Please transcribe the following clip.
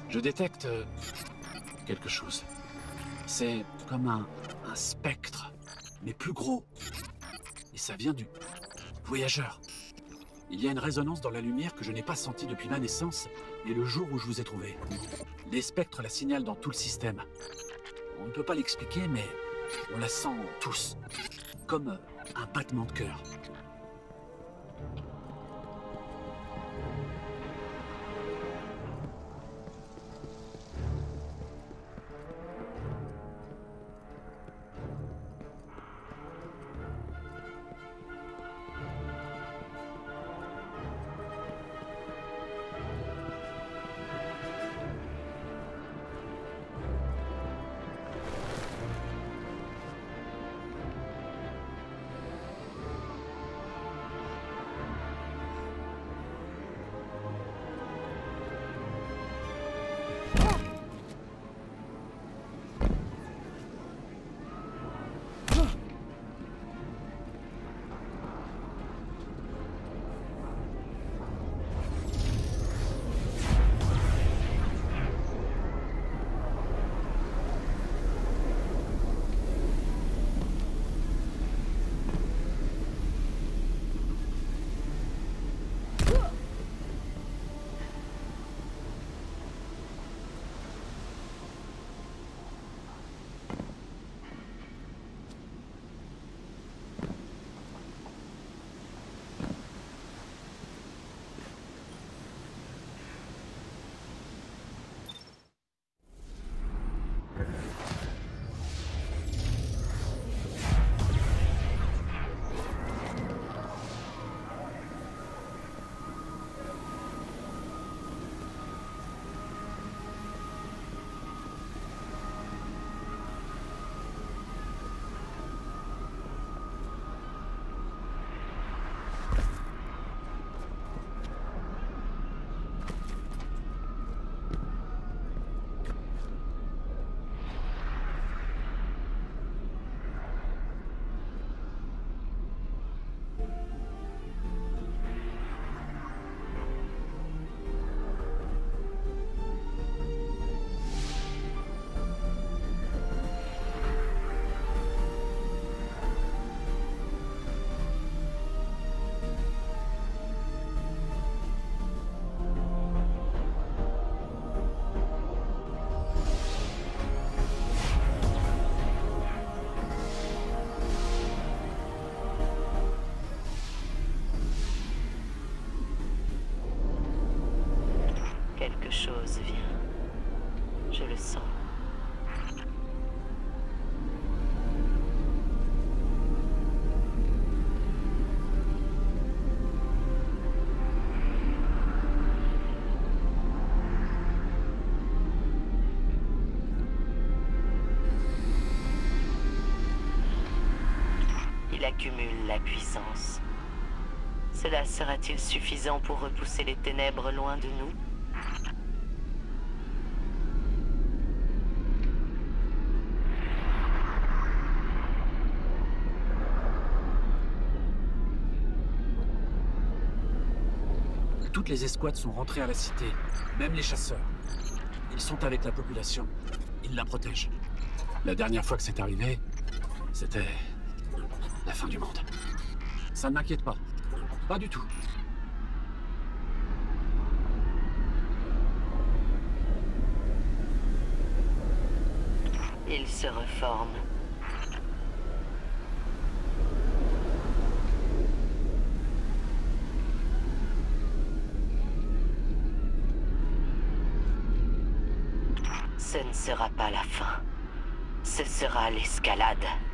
Je détecte quelque chose. C'est comme un spectre, mais plus gros. Et ça vient du voyageur. Il y a une résonance dans la lumière que je n'ai pas sentie depuis ma naissance et le jour où je vous ai trouvé. Les spectres la signalent dans tout le système. On ne peut pas l'expliquer, mais on la sent tous. Comme un battement de cœur. Quelque chose vient. Je le sens. Il accumule la puissance. Cela sera-t-il suffisant pour repousser les ténèbres loin de nous ? Toutes les escouades sont rentrées à la cité, même les chasseurs. Ils sont avec la population. Ils la protègent. La dernière fois que c'est arrivé, c'était la fin du monde. Ça ne m'inquiète pas. Pas du tout. Il se reforme. Ce ne sera pas la fin. Ce sera l'escalade.